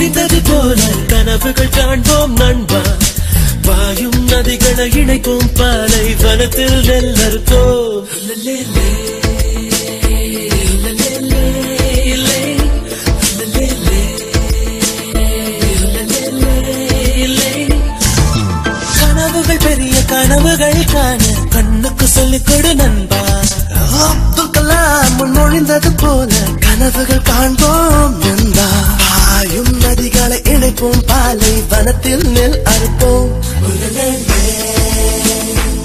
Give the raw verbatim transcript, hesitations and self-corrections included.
முடிந்தது போல கனவுகள் காண்போம் நண்பா வாயும் நதிகளை இணைப்போம் பாலை வனத்தில் நெல்லறுப்போம் கனவுகள் பெரிய கனவுகள் காண கண்ணுக்கு சொல்லிக் கொடு நண்பா அப்துல் கலாம் முன்மொழிந்தது போல கனவுகள் காண்போம் நண்பா பாயும் நதிகளை இணைப்போம் பாலை வனத்தில் நெல் அறுப்போம்